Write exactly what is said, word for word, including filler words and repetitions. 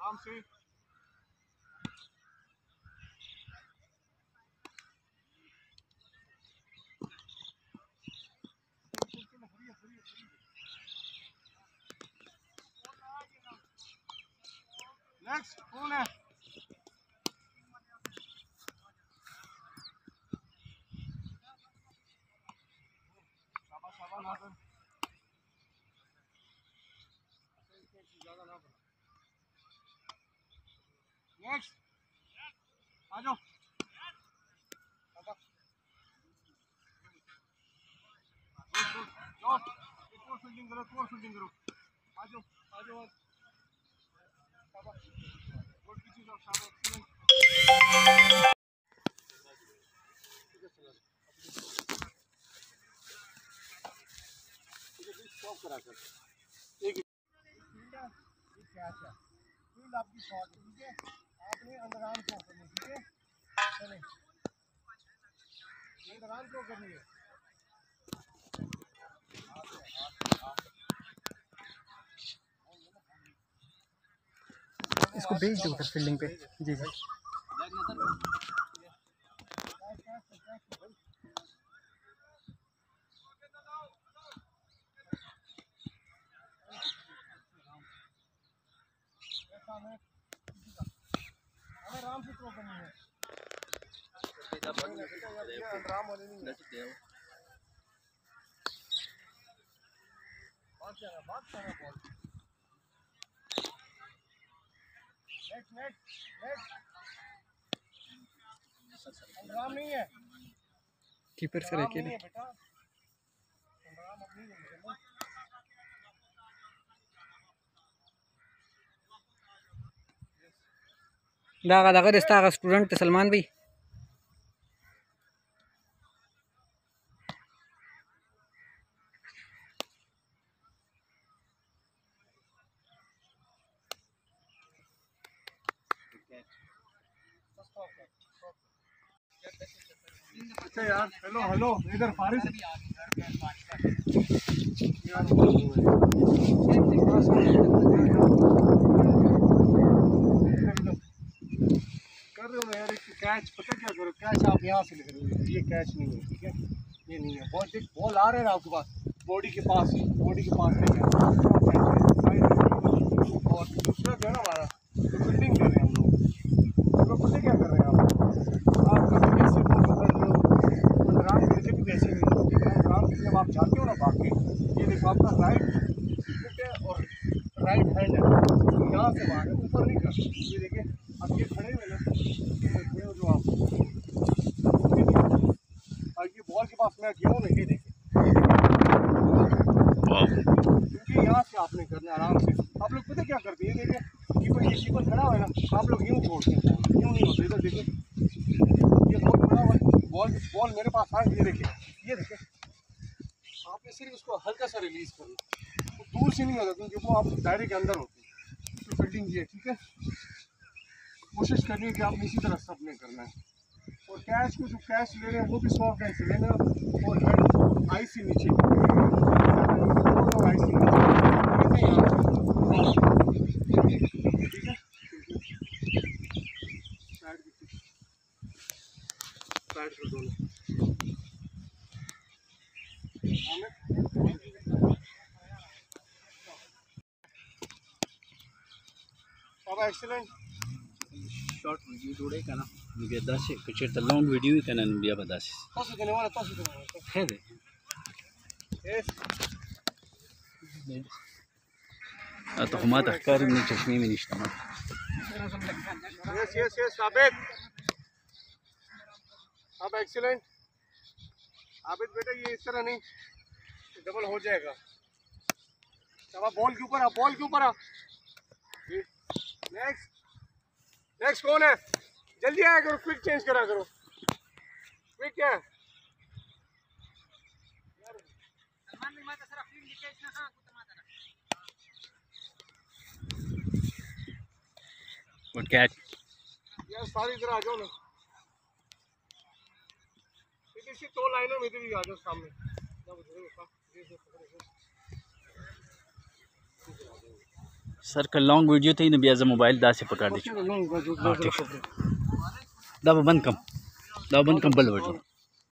आराम से। नेक्स्ट कौन है? शाबाश शाबाश नाज़र। नेक्स्ट आ जाओ। जाओ एक और फील्डिंग करो, एक और फील्डिंग करो। आ जाओ आ जाओ। शाबाश गुड पीछे जाओ। शाबाश स्टॉप करा कर एक कैच है। फील्ड आपकी शॉट, ठीक है? आपने अंदरान थ्रो करनी, ठीक है? चलें अंदरान थ्रो करनी है। इसको भेज दो फिर फील्डिंग पे। जी जी हमें आराम से थ्रो करनी है। आराम होने नहीं है। बात क्या है, बात क्या है बॉल। नेक्स्ट नेक्स्ट नेक्स्ट आराम नहीं है। कीपर से रखे नहीं है बेटा, आराम अपनी नहीं है। दागा दागा रिश्ता का स्टूडेंट सलमान भाई। अच्छा यार, हेलो हेलो इधर फारिस कर रहे हो ना यार। एक कैच पता क्या करो, कैच आप यहाँ से ले रहे हो, ये कैच नहीं है, ठीक है? ये नहीं है बॉल। देख बॉल आ रहा है ना आपके पास, बॉडी के पास ही, बॉडी के पास लेके और दूसरा जो है ना हमारा फील्डिंग कर रहे हैं हम लोग। तो पता क्या कर रहे हैं आप आप कभी कैसे बॉल पकड़ रहे हो, अंडरआर्म करके भी वैसे नहीं हो, ठीक है? अंडरआर्म से जब आप जाते हो ना भाग के, ये देखो आपका राइट फुट है और राइट हैंड है, यहाँ से मारे ऊपर नहीं कर। ये देखिए अब ये खड़े हुए ना, खड़े हो जो आप, और ये बॉल के पास मैं गया हूँ ना, ये देखिए क्योंकि यहाँ से आपने करना है आराम से। आप लोग पता क्या करते हैं, ये देखिए कीपर, ये कीपर खड़ा हुआ है ना, आप लोग यूँ छोड़ते हैं, यूँ नहीं होता। इधर देखिए ये बॉल खड़ा हुआ है, बॉल बॉल मेरे पास आए, ये देखिए ये देखिए आपने सिर्फ उसको हल्का सा रिलीज करना, वो दूर से नहीं होता क्योंकि वो आप डायरेक्ट अंदर होते हैं। तो फील्डिंग ये, ठीक है? कोशिश करनी है कि आपने इसी तरह सबने करना है। और कैच को जो कैच ले रहे हैं वो भी सॉफ्ट कैच लेना है और हेड आई से नीचे, आई से नीचे, ठीक है? साइड कर दोनों। बाबा एक्सीलेंट शॉर्ट वीडियो जोड़े का ना मुझे दस कुछ तो लॉन्ग वीडियो ही करना बिया बदास तो से देने वाला, तो से देने वाला है दे यस तो हम तहकार من चश्मे में निश्ता यस यस यस आबिद अब एक्सीलेंट आबिद बेटा, ये इस तरह नहीं, डबल हो जाएगा। अब आप बॉल के ऊपर आ, बॉल के ऊपर आ। नेक्स्ट नेक्स्ट कौन है? जल्दी आया करो, क्विक चेंज करा करो। क्विक क्या है? गुड कैच यार सारी इधर आ जाओ ना, इसी दो लाइनों में इधर ही आ जाओ सामने। सर का लॉन्ग वीडियो थी नबी आज़म मोबाइल दा से पकड़ दी हाँ ठीक है दावा बंद कम दावा बंद कम बल वीडियो